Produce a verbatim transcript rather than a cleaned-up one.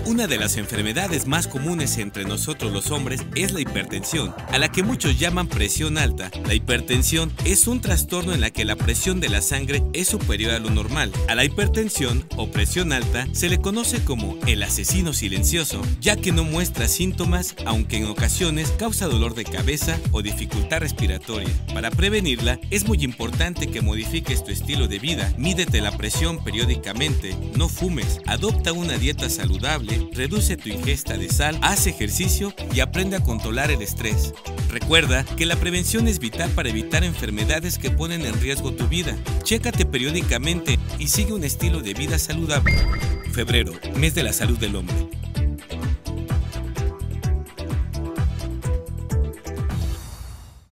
Una de las enfermedades más comunes entre nosotros los hombres es la hipertensión, a la que muchos llaman presión alta. La hipertensión es un trastorno en la que la presión de la sangre es superior a lo normal. A la hipertensión o presión alta se le conoce como el asesino silencioso, ya que no muestra síntomas, aunque en ocasiones causa dolor de cabeza o dificultad respiratoria. Para prevenirla, es muy importante que modifiques tu estilo de vida. Mídete la presión periódicamente, no fumes, adopta una dieta saludable, reduce tu ingesta de sal, haz ejercicio y aprende a controlar el estrés. Recuerda que la prevención es vital para evitar enfermedades que ponen en riesgo tu vida. Chécate periódicamente y sigue un estilo de vida saludable. Febrero, mes de la salud del hombre.